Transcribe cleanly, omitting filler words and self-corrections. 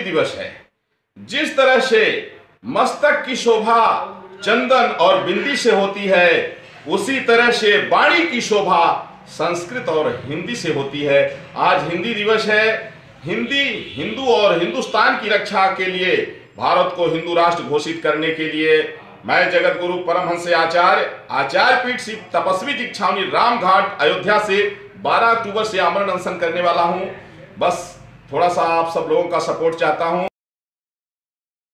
दिवस है। जिस तरह से मस्तक की शोभा चंदन और बिंदी से होती है, उसी तरह से वाणी की शोभा संस्कृत और हिंदी से होती है। आज हिंदी दिवस है। हिंदी हिंदू और हिंदुस्तान की रक्षा के लिए, भारत को हिंदू राष्ट्र घोषित करने के लिए मैं जगत गुरु परमहंस आचार्य पीठ श्री तपस्वी दीक्षावनी रामघाट अयोध्या से 12 अक्टूबर से आमरण अनशन करने वाला हूं। बस थोड़ा सा आप सब लोगों का सपोर्ट चाहता हूं।